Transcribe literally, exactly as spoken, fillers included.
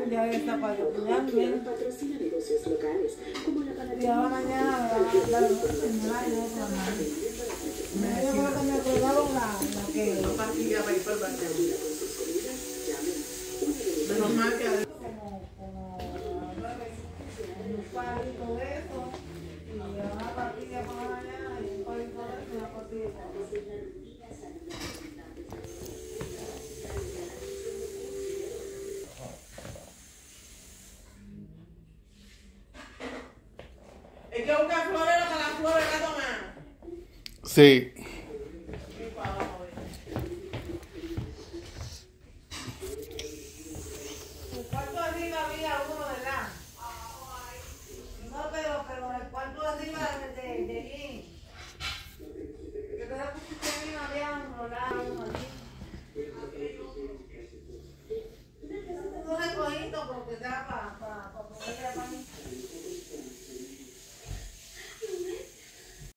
ya está para estudiar. Patrocina negocios locales, como la Y ahora mañana me van a dar el seminario de otra mano. Me creo que me acordaron la, la que... No pastilla para ir por el baño. Menos mal que... Como, como, un palito de eso, y una pastilla para la mañana, y un palito de eso, y una pastilla para la mañana. Hay que buscar florero para las flores que toman. Sí. El cuarto de arriba había uno, ¿verdad? No, pero, pero el cuarto de arriba